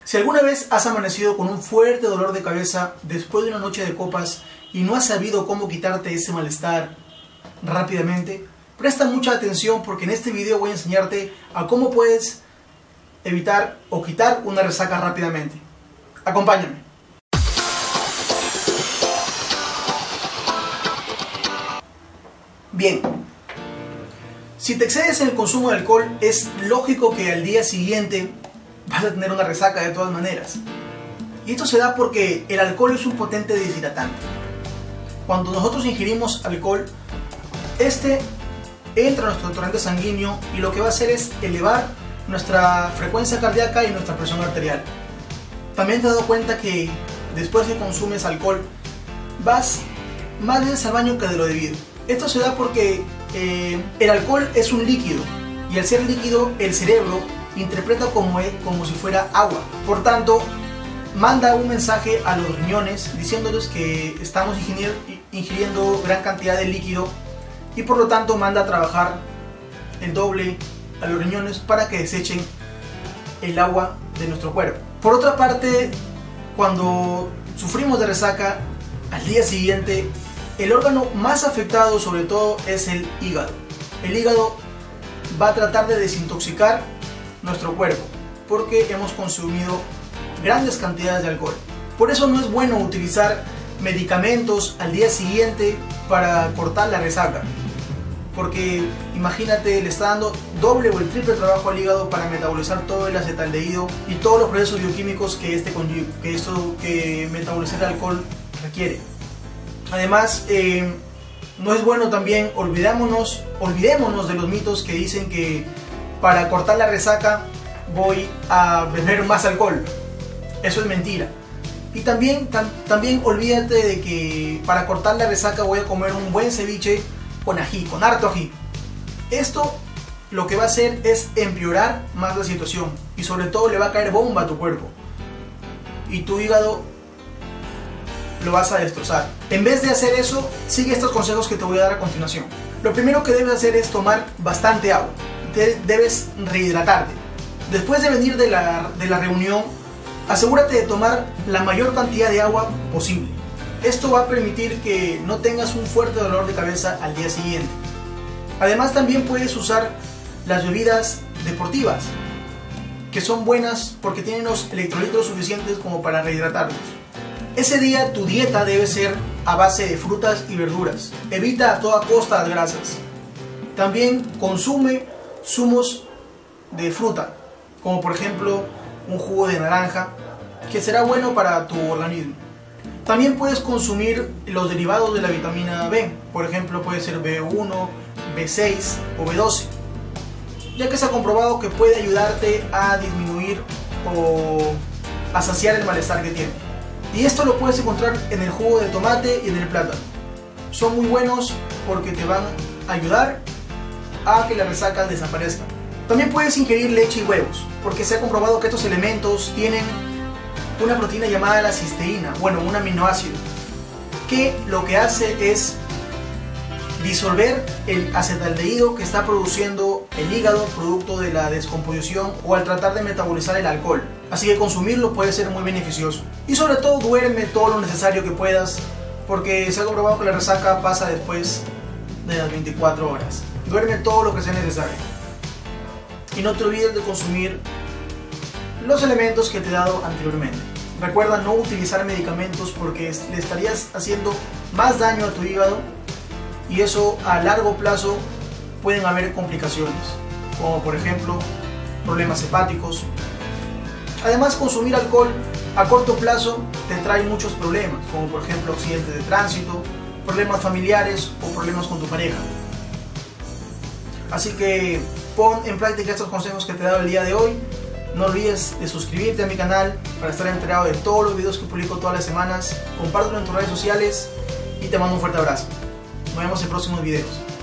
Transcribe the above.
Si alguna vez has amanecido con un fuerte dolor de cabeza después de una noche de copas y no has sabido cómo quitarte ese malestar rápidamente, presta mucha atención porque en este video voy a enseñarte a cómo puedes evitar o quitar una resaca rápidamente. Acompáñame. Bien, si te excedes en el consumo de alcohol, es lógico que al día siguiente vas a tener una resaca de todas maneras. Y esto se da porque el alcohol es un potente deshidratante. Cuando nosotros ingerimos alcohol, este entra a nuestro torrente sanguíneo y lo que va a hacer es elevar nuestra frecuencia cardíaca y nuestra presión arterial. También te has dado cuenta que después que consumes alcohol vas más veces al baño que de lo debido. Esto se da porque el alcohol es un líquido y al ser líquido el cerebro interpreta como si fuera agua. Por tanto, manda un mensaje a los riñones diciéndoles que estamos ingiriendo gran cantidad de líquido y por lo tanto manda a trabajar el doble a los riñones para que desechen el agua de nuestro cuerpo. Por otra parte, cuando sufrimos de resaca, al día siguiente el órgano más afectado sobre todo es el hígado. El hígado va a tratar de desintoxicar nuestro cuerpo porque hemos consumido grandes cantidades de alcohol. Por eso no es bueno utilizar medicamentos al día siguiente para cortar la resaca, porque imagínate, le está dando doble o el triple trabajo al hígado para metabolizar todo el acetaldehído y todos los procesos bioquímicos que metabolizar el alcohol requiere. Además, no es bueno también, olvidémonos de los mitos que dicen que para cortar la resaca voy a beber más alcohol. Eso es mentira. Y también olvídate de que para cortar la resaca voy a comer un buen ceviche con ají, con harto ají. Esto lo que va a hacer es empeorar más la situación y sobre todo le va a caer bomba a tu cuerpo y tu hígado lo vas a destrozar. En vez de hacer eso, sigue estos consejos que te voy a dar a continuación. Lo primero que debes hacer es tomar bastante agua. Debes rehidratarte. Después de venir de la reunión, asegúrate de tomar la mayor cantidad de agua posible. Esto va a permitir que no tengas un fuerte dolor de cabeza al día siguiente. Además, también puedes usar las bebidas deportivas, que son buenas porque tienen los electrolitos suficientes como para rehidratarnos. Ese día tu dieta debe ser a base de frutas y verduras. Evita a toda costa las grasas. También consume zumos de fruta, como por ejemplo un jugo de naranja, que será bueno para tu organismo. También puedes consumir los derivados de la vitamina B, por ejemplo puede ser B1, B6 o B12, ya que se ha comprobado que puede ayudarte a disminuir o a saciar el malestar que tienes. Y esto lo puedes encontrar en el jugo de tomate y en el plátano. Son muy buenos porque te van a ayudar a que la resaca desaparezca. También puedes ingerir leche y huevos, porque se ha comprobado que estos elementos tienen una proteína llamada la cisteína, bueno, un aminoácido, que lo que hace es disolver el acetaldehído que está produciendo el hígado producto de la descomposición o al tratar de metabolizar el alcohol. Así que consumirlo puede ser muy beneficioso. Y sobre todo duerme todo lo necesario que puedas, porque se ha comprobado que la resaca pasa después de las 24 horas. Duerme todo lo que sea necesario. Y no te olvides de consumir los elementos que te he dado anteriormente. Recuerda no utilizar medicamentos porque le estarías haciendo más daño a tu hígado y eso a largo plazo pueden haber complicaciones, como por ejemplo problemas hepáticos. Además, consumir alcohol a corto plazo te trae muchos problemas, como por ejemplo accidentes de tránsito, problemas familiares o problemas con tu pareja. Así que pon en práctica estos consejos que te he dado el día de hoy. No olvides de suscribirte a mi canal para estar enterado de todos los videos que publico todas las semanas. Compártelo en tus redes sociales y te mando un fuerte abrazo. Nos vemos en próximos videos.